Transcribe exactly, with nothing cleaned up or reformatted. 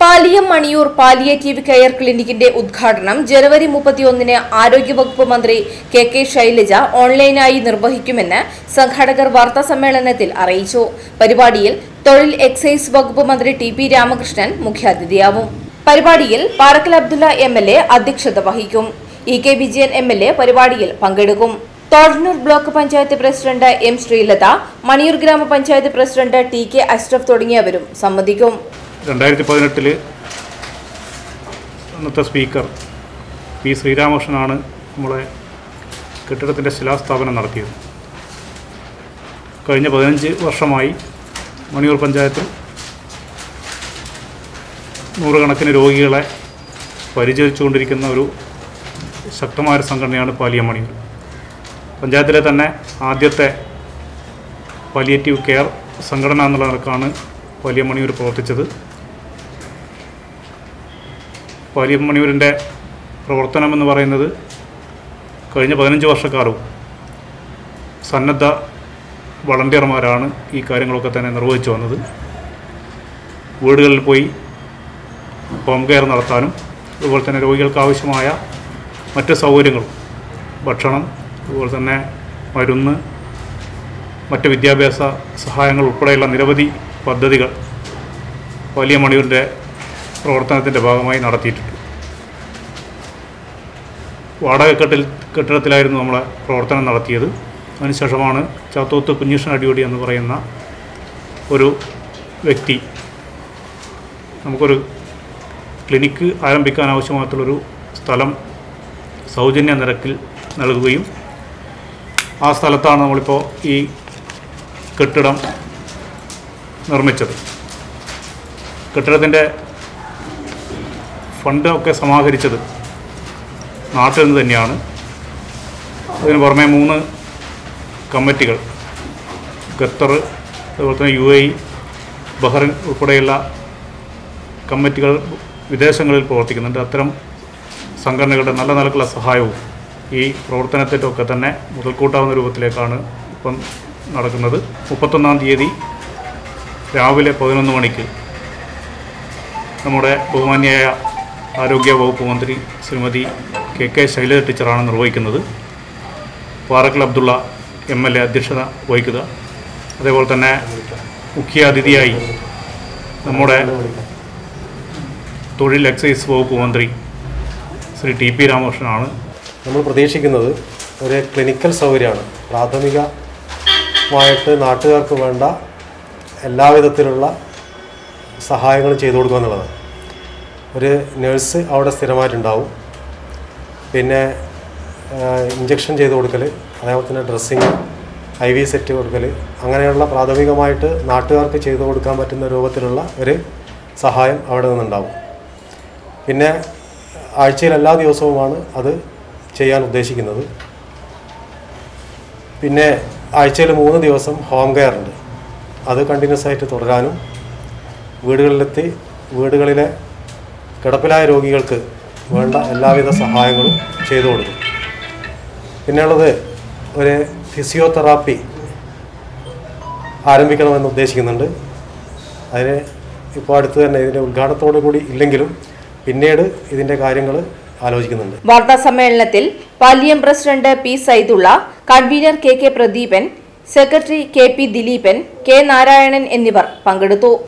Paliyam Maniyur palliative care ക്ലിനിക്കിന്റെ ഉദ്ഘാടനം ജനുവരി മുപ്പത്തിയൊന്നിന് ആരോഗ്യവകുപ്പ് മന്ത്രി കെ കെ ശൈലജ ഓൺലൈനായി നിർവഹിക്കുമെന്ന് സംഘാടകർ വാർത്താസമ്മേളനത്തിൽ അറിയിച്ചു. പരിപാടിയിൽ തൊഴിൽ എക്സൈസ് വകുപ്പ് മന്ത്രി ടി പി രാമകൃഷ്ണൻ മുഖ്യാതിഥിയാവും. പരിപാടിയിൽ Parakkal Abdulla M L A അധ്യക്ഷത വഹിക്കും. E K Vijayan M L A പരിപാടിയിൽ പങ്കെടുക്കും. Thodannur block panchayat president M Sreelatha, Maniyur ഗ്രാമപഞ്ചായത്ത് പ്രസിഡന്റ് ടി കെ അഷ്റഫ് തുടങ്ങിയവരും സംബന്ധിക്കും. രണ്ടായിരത്തി പതിനെട്ടില് അന്നത്തെ സ്പീക്കർ പി ശ്രീരാമകൃഷ്ണനാണ് നമ്മളെ കെട്ടിടത്തിൻ്റെ ശിലാസ്ഥാപനം നടത്തിയത്. കഴിഞ്ഞ പതിനഞ്ച് വർഷമായി മണിയൂർ പഞ്ചായത്തിൽ നൂറുകണക്കിന് രോഗികളെ പരിചരിച്ചുകൊണ്ടിരിക്കുന്ന ഒരു ശക്തമായ സംഘടനയാണ് പാലിയം മണിയൂർ. പഞ്ചായത്തിലെ തന്നെ ആദ്യത്തെ പാലിയേറ്റീവ് കെയർ സംഘടന എന്നുള്ള നിലക്കാണ് പാലിയം മണിയൂർ പ്രവർത്തിച്ചത്. പാലിയം മണിയൂരിൻ്റെ പ്രവർത്തനം എന്ന് പറയുന്നത് കഴിഞ്ഞ പതിനഞ്ച് വർഷക്കാലവും സന്നദ്ധ വളണ്ടിയർമാരാണ് ഈ കാര്യങ്ങളൊക്കെ തന്നെ നിർവഹിച്ചു വന്നത്. വീടുകളിൽ പോയി ഹോം കെയർ നടത്താനും അതുപോലെ തന്നെ രോഗികൾക്ക് ആവശ്യമായ മറ്റ് സൗകര്യങ്ങളും, ഭക്ഷണം, അതുപോലെ തന്നെ മരുന്ന്, മറ്റ് വിദ്യാഭ്യാസ സഹായങ്ങൾ ഉൾപ്പെടെയുള്ള നിരവധി പദ്ധതികൾ പാലിയം മണിയൂരിൻ്റെ പ്രവർത്തനത്തിൻ്റെ ഭാഗമായി നടത്തിയിട്ടുണ്ട്. വാടക കെട്ടിൽ കെട്ടിടത്തിലായിരുന്നു നമ്മളെ പ്രവർത്തനം നടത്തിയത്. അതിനുശേഷമാണ് ചാത്തോത്ത് കുഞ്ഞിഷ്ണൻ അടിയോടി എന്ന് പറയുന്ന ഒരു വ്യക്തി നമുക്കൊരു ക്ലിനിക്ക് ആരംഭിക്കാൻ ആവശ്യമായിട്ടുള്ളൊരു സ്ഥലം സൗജന്യ നിരക്കിൽ നൽകുകയും ആ സ്ഥലത്താണ് നമ്മളിപ്പോൾ ഈ കെട്ടിടം നിർമ്മിച്ചത്. കെട്ടിടത്തിൻ്റെ ഫണ്ട് ഒക്കെ സമാഹരിച്ചത് നാട്ടിൽ നിന്ന് തന്നെയാണ്. അതിന് പുറമെ മൂന്ന് കമ്മിറ്റികൾ, ഖത്തർ, അതുപോലെ തന്നെ യു എ ഇ, ബഹ്റിൻ ഉൾപ്പെടെയുള്ള കമ്മിറ്റികൾ വിദേശങ്ങളിൽ പ്രവർത്തിക്കുന്നുണ്ട്. അത്തരം സംഘടനകളുടെ നല്ല നിലക്കുള്ള സഹായവും ഈ പ്രവർത്തനത്തിൻ്റെയൊക്കെ തന്നെ മുതൽക്കൂട്ടാവുന്ന രൂപത്തിലേക്കാണ് ഇപ്പം നടക്കുന്നത്. മുപ്പത്തൊന്നാം തീയതി രാവിലെ പതിനൊന്ന് മണിക്ക് നമ്മുടെ ബഹുമാന്യായ ആരോഗ്യ വകുപ്പ് മന്ത്രി ശ്രീമതി കെ കെ ശൈലജ ടീച്ചറാണ് നിർവഹിക്കുന്നത്. Parakkal Abdulla M L A അധ്യക്ഷത വഹിക്കുക. അതേപോലെ തന്നെ മുഖ്യാതിഥിയായി നമ്മുടെ തൊഴിൽ എക്സൈസ് വകുപ്പ് മന്ത്രി ശ്രീ ടി പി രാമകൃഷ്ണനാണ്. നമ്മൾ പ്രതീക്ഷിക്കുന്നത് ഒരു ക്ലിനിക്കൽ സൗകര്യമാണ്. പ്രാഥമികമായിട്ട് നാട്ടുകാർക്ക് വേണ്ട എല്ലാവിധത്തിലുള്ള സഹായങ്ങളും ചെയ്തു കൊടുക്കുക എന്നുള്ളതാണ്. ഒരു നേഴ്സ് അവിടെ സ്ഥിരമായിട്ടുണ്ടാവും. പിന്നെ ഇഞ്ചക്ഷൻ ചെയ്ത് കൊടുക്കൽ, അതേപോലെ തന്നെ ഡ്രസ്സിങ്, ഐ വി സെറ്റ് കൊടുക്കൽ, അങ്ങനെയുള്ള പ്രാഥമികമായിട്ട് നാട്ടുകാർക്ക് ചെയ്തു കൊടുക്കാൻ പറ്റുന്ന രൂപത്തിലുള്ള ഒരു സഹായം അവിടെ നിന്നുണ്ടാവും. പിന്നെ ആഴ്ചയിൽ എല്ലാ ദിവസവുമാണ് അത് ചെയ്യാൻ ഉദ്ദേശിക്കുന്നത്. പിന്നെ ആഴ്ചയിൽ മൂന്ന് ദിവസം ഹോം കെയർ ഉണ്ട്. അത് കണ്ടിന്യൂസ് ആയിട്ട് തുടരാനും വീടുകളിലെത്തി വീടുകളിലെ കിടപ്പിലായ രോഗികൾക്ക് വേണ്ട എല്ലാവിധ സഹായങ്ങളും ചെയ്തു കൊടുക്കും. പിന്നെയുള്ളത് ഒരു ഫിസിയോതെറാപ്പി ആരംഭിക്കണമെന്ന് ഉദ്ദേശിക്കുന്നുണ്ട്. അതിന് ഇപ്പോൾ അടുത്ത് തന്നെ ഇതിൻ്റെ ഉദ്ഘാടനത്തോടു കൂടി ഇല്ലെങ്കിലും പിന്നീട് ഇതിൻ്റെ കാര്യങ്ങൾ ആലോചിക്കുന്നുണ്ട്. വാർത്താ സമ്മേളനത്തിൽ Paliyam president P Saidulla, convener K K Pradeepan, secretary K P Dileepan, K Narayanan എന്നിവർ പങ്കെടുത്തു.